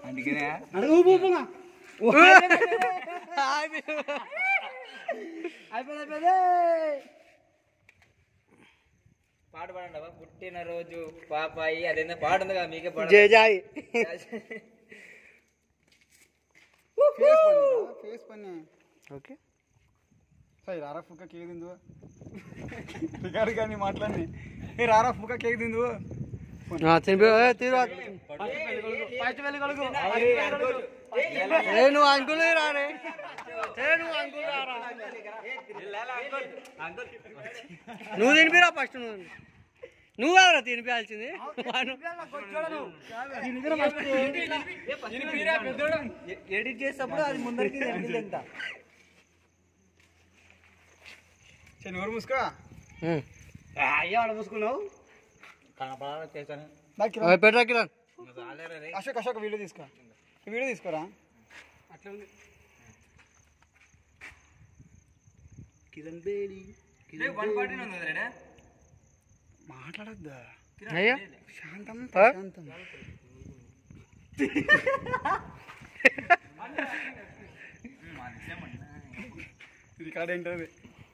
అందుకనే పాట పాడండి పుట్టినరోజు పాపాయి అదేందో పాడుంది కదా మీకే పాడు జై జై ఫేస్ పని ఓకే సరే రారా ఫుక్క కేక్ తిందు రికార్డు కానీ మాట్లాడి ఏ రారా ఫుక్క కేక్ తిందు నువ్వు అంకుల్ రారే నువ్వు తినిపిరా ఫస్ట్ నువ్వు కాదురా తినిపించాల్సింది ఎడిట్ చేసేటప్పుడు అది ముందరికి ఎంత ఎవరు మూసుకో అయ్యా ఆడ మూసుకున్నావు పెట్టరా కిరణ్ అశోక్ అశోక్ వీడియో తీసుకో వీడియో తీసుకోరా అట్లా ఉంది కిరణ్ బేడి మాట్లాడద్దా అయ్యా శాంతం శాంతం రికార్డ్ ఏంటది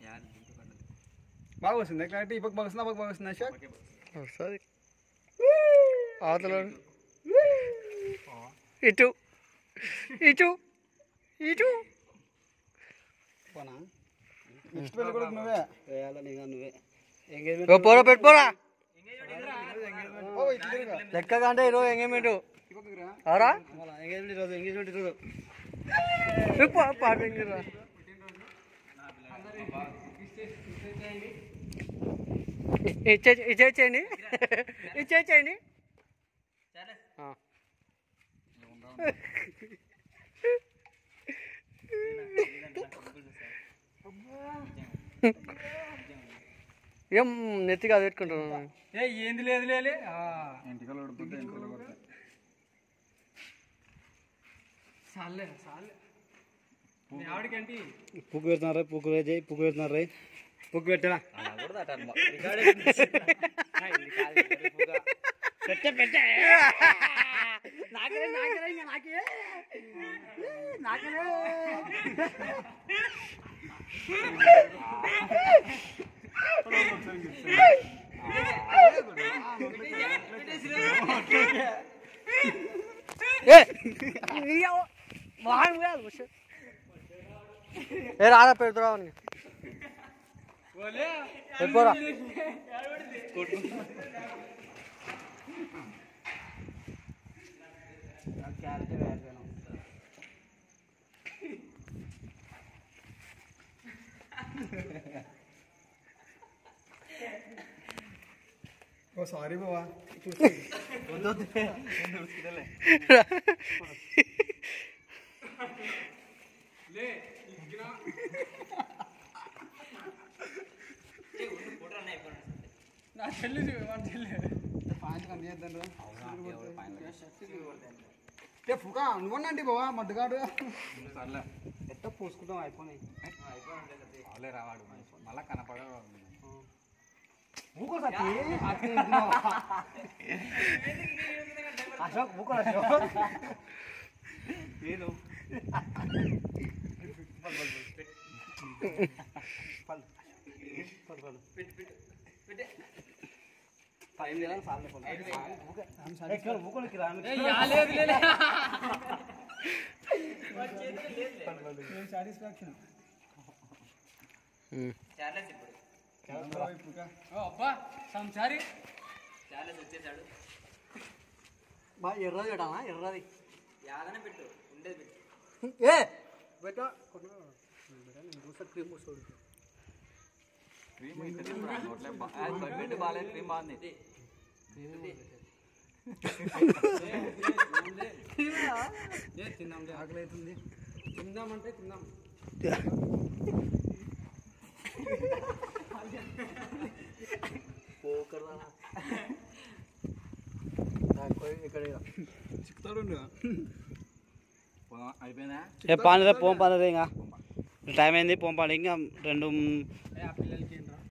బాగా వస్తుంది క్లారిటీ ఇప్పుడు బాగా వస్తుందా బాగా వస్తుందా అశోక్ వస్తుంది అవతల ఇటు ఇటు ఇటు పోనా నెక్స్ట్ పెళ్ళి కూడా నువ్వే నువ్వే పోరా పెట్టుకోరా లెక్క అంటే ఈరోజు ఎంగేజ్మెంట్ అవరా ఎంగేజ్మెంట్ ఈరోజు ఎంగేజ్మెంట్ ఈరోజు పాట ఇచ్చేయండి ఇచ్చేయండి ఏం నెత్తిగా పెట్టుకుంటున్నాను ఏంది లేదు లేలే సాలే సాలే ఆవిడకేంటి పుక్కు పెడుతున్నారా పుక్కు చేయి పుక్కు పెడుతున్నారా పుక్కు పెట్టరా పెట్టే పెట్టే నాకే నాకే నాకే నాకే రాదా పెడుతురా పెట్టుకోరా ఓ సారీ బావా నా చెల్లి ఫుకా నువ్వనండి బావా మడ్డుగాడు ఎట్ట పూసుకుంటాం అయిపోయినాయి రావాడు మళ్ళా కనపడ అశోక్ బుక్ నేను సాటిస్ఫాక్షన్ అబ్బా సంసారి చాలా వచ్చేసాడు బా ఎర్రది పెట్టాలా ఎర్రది యాదనే పెట్టు ఉండేది పెట్టు ఏ పెట్టా క్రీమ్ పోసుకోడు క్రీమ్ బాగా క్రీమ్ బాగుంది తిందాం ఆకలి అవుతుంది తిందామంటే తిందాం అయిపోయిందా పానరే పోం పానరే ఇంకా టైం అయింది పోం పాలి ఇంకా 2